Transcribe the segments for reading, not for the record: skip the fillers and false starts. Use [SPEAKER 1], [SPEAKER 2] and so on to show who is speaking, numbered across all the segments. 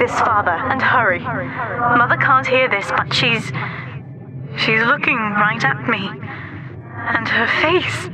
[SPEAKER 1] this, Father, and hurry. Mother can't hear this, but she's looking right at me. And her face.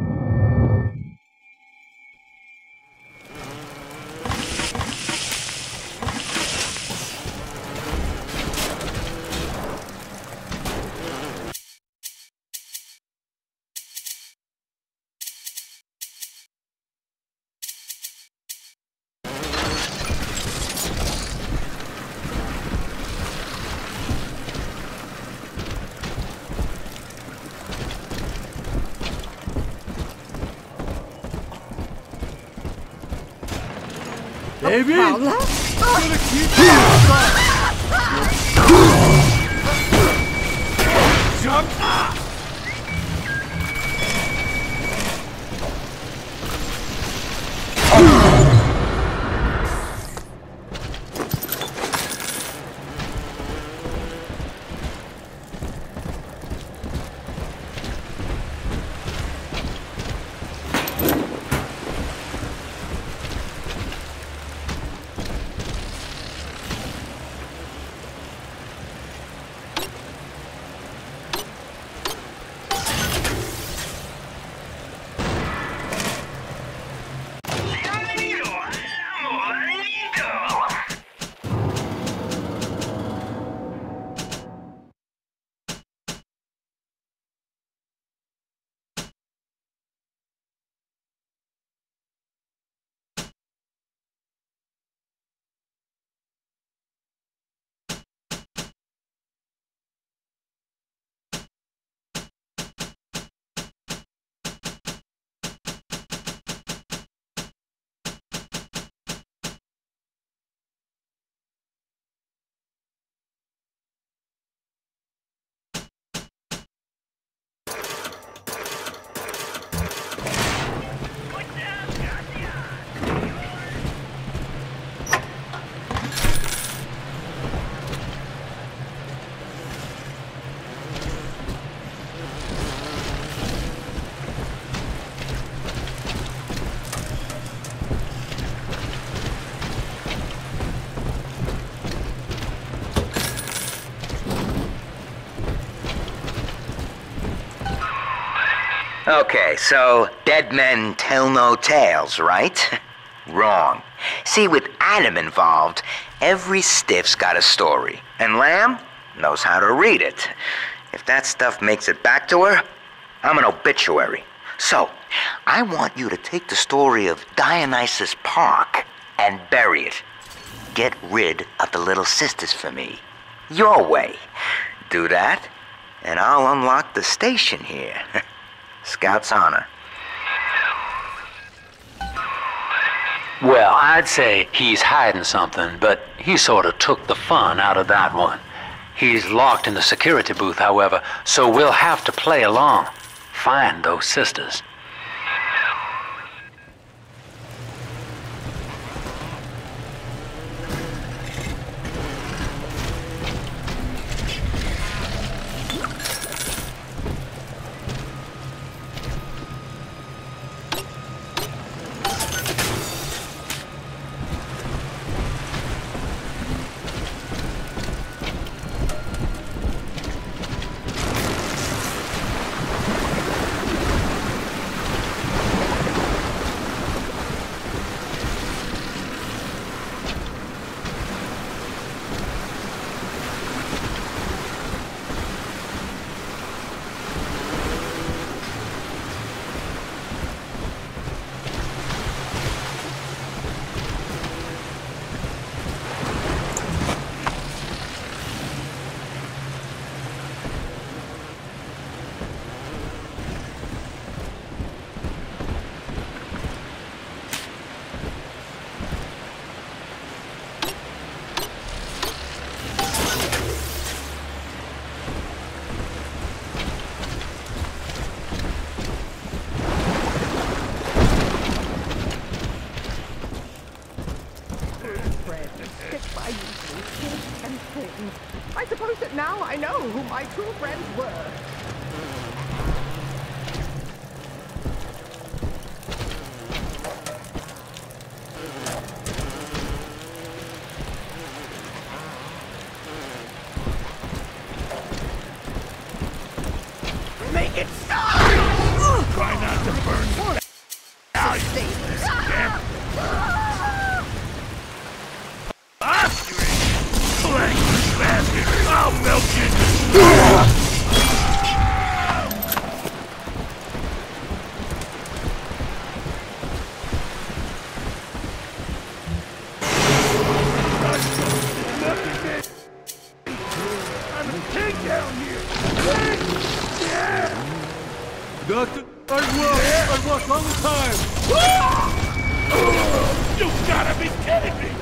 [SPEAKER 2] David! Jump!
[SPEAKER 3] Okay, so dead men tell no tales, right? Wrong. See, with Adam involved, every stiff's got a story, and Lamb knows how to read it. If that stuff makes it back to her, I'm an obituary. So, I want you to take the story of Dionysus Park and bury it. Get rid of the little sisters for me. Your way. Do that, and I'll unlock the station here. Scout's honor.
[SPEAKER 4] Well, I'd say he's hiding something, but he sort of took the fun out of that one. He's locked in the security booth, however, so we'll have to play along. Find those sisters.
[SPEAKER 5] I suppose that now I know who my true friends were.
[SPEAKER 2] I'll melt you! I'm a king down here! Yeah!
[SPEAKER 6] Doctor, I've worked all the time!
[SPEAKER 2] You gotta be kidding me!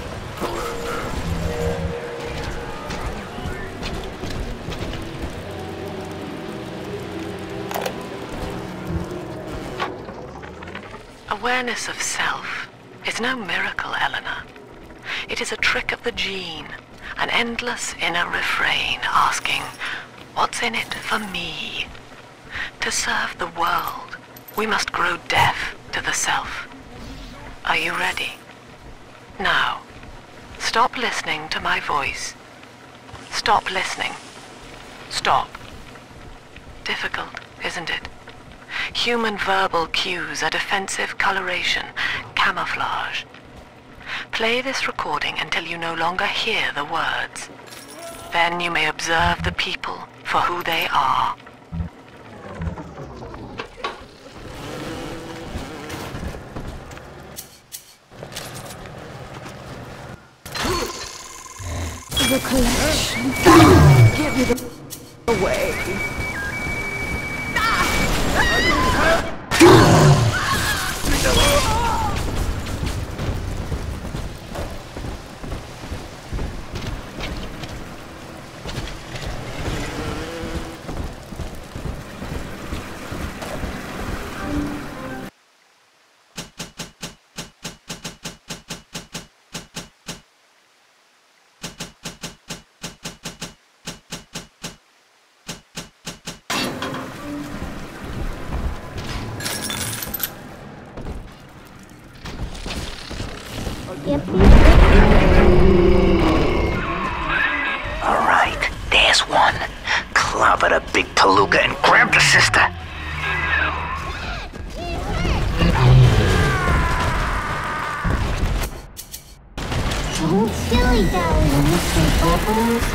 [SPEAKER 7] Awareness of self is no miracle, Eleanor. It is a trick of the gene, an endless inner refrain asking, what's in it for me? To serve the world, we must grow deaf to the self. Are you ready? Now, stop listening to my voice. Stop listening. Stop. Difficult, isn't it? Human verbal cues are defensive coloration, camouflage. Play this recording until you no longer hear the words. Then you may observe the people for who they are.
[SPEAKER 5] The collection. Give me the away.
[SPEAKER 3] Alright, there's one. Clobber the big palooka and grab the sister.
[SPEAKER 8] Don't silly-dally, Mr. Bubbles.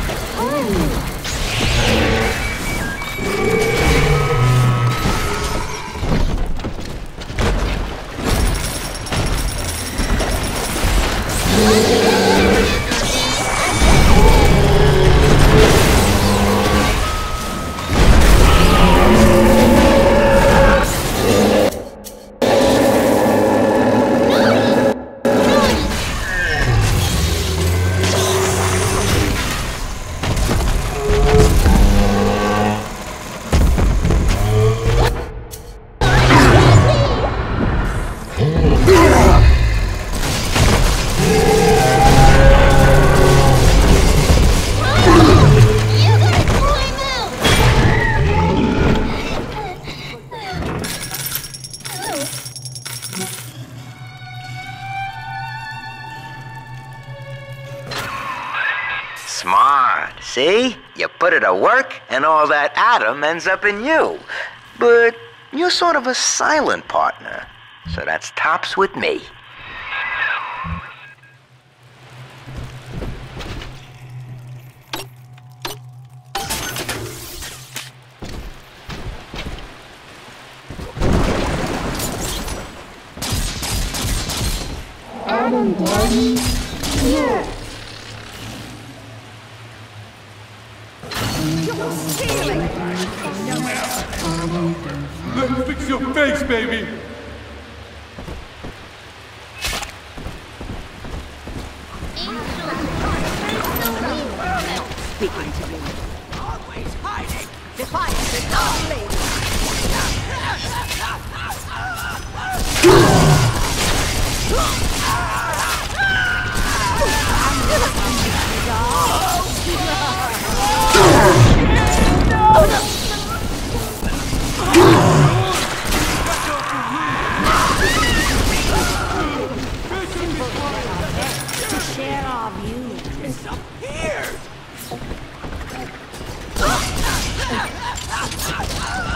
[SPEAKER 3] Smart, see? You put it to work, and all that atom ends up in you. But you're sort of a silent partner, so that's tops with me.
[SPEAKER 8] Adam, Daddy, here.
[SPEAKER 5] You're stealing!
[SPEAKER 6] Let me fix your face, baby!
[SPEAKER 5] Speaking to me. Always hiding! Defiance is only!
[SPEAKER 8] To share our view.
[SPEAKER 5] Disappeared!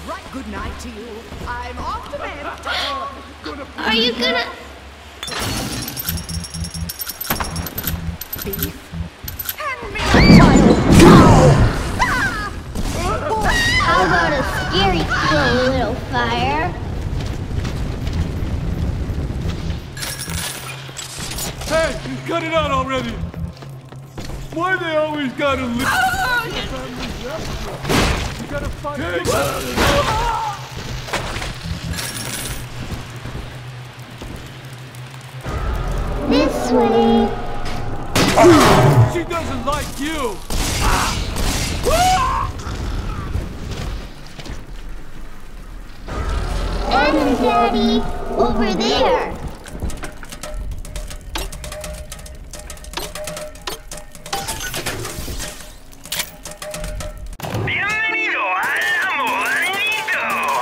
[SPEAKER 5] Right, good night to you. I'm off to bed.
[SPEAKER 8] Are you gonna...
[SPEAKER 5] Beef? Hand me the child now!
[SPEAKER 8] How about a scary kill, little fire?
[SPEAKER 6] Hey, cut it out already! Why they always gotta live? You gotta fight.
[SPEAKER 8] This way.
[SPEAKER 6] She doesn't like you!
[SPEAKER 8] Adam, Daddy, over there.
[SPEAKER 2] Bienvenido al amorito.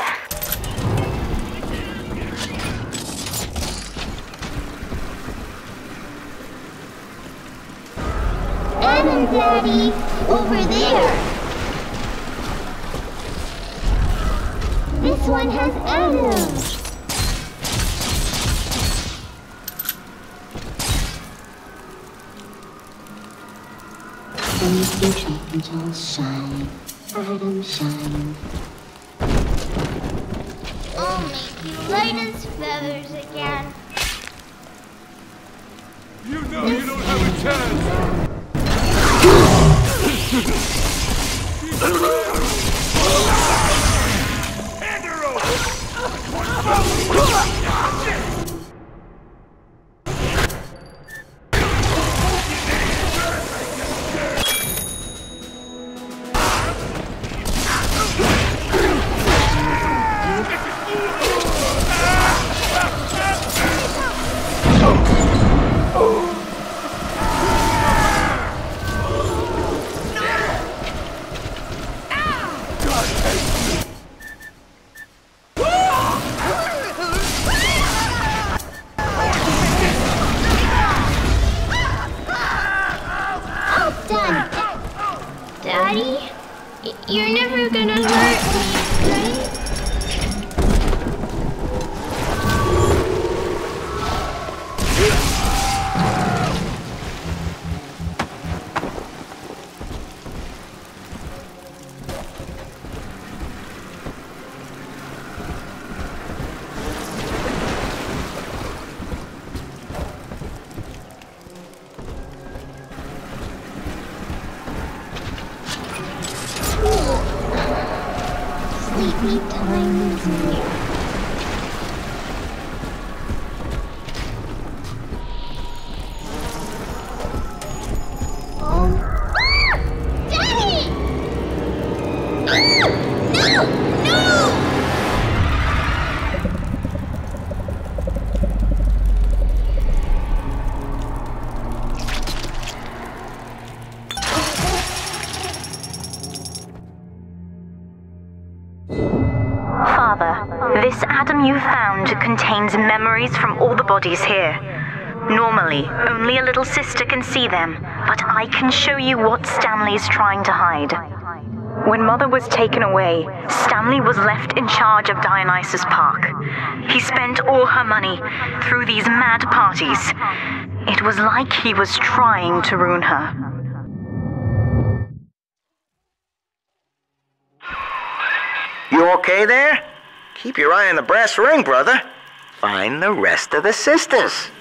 [SPEAKER 8] Adam, Daddy, over there. This one has Adam.
[SPEAKER 9] When you can check until shine, Adam shine.
[SPEAKER 8] I'll make you light as feathers again.
[SPEAKER 6] You know you don't have a chance!
[SPEAKER 2] Hand her over.
[SPEAKER 8] Done. Daddy, you're never gonna hurt me, right? Sleepy time is near. Daddy! No!
[SPEAKER 1] Father, this Adam you found contains memories from all the bodies here. Normally, only a little sister can see them, but I can show you what Stanley's trying to hide. When Mother was taken away, Stanley was left in charge of Dionysus Park. He spent all her money through these mad parties. It was like he was trying to ruin her.
[SPEAKER 3] You okay there? Keep your eye on the brass ring, brother. Find the rest of the sisters.